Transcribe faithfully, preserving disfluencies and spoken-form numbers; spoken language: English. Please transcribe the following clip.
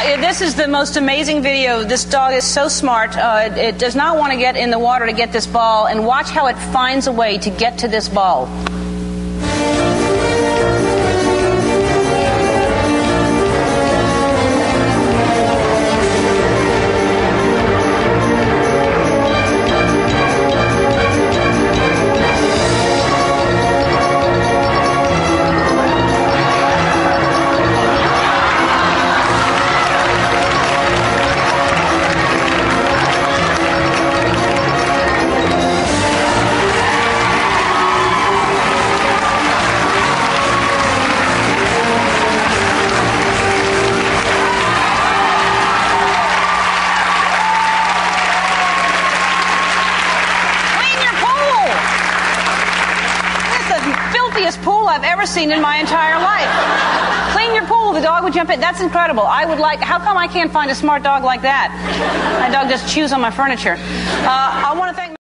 This is the most amazing video. This dog is so smart. Uh, it does not want to get in the water to get this ball, and watch how it finds a way to get to this ball. Pool I've ever seen in my entire life. Clean your pool, the dog would jump in. That's incredible. I would like, how come I can't find a smart dog like that? My dog just chews on my furniture. Uh, I want to thank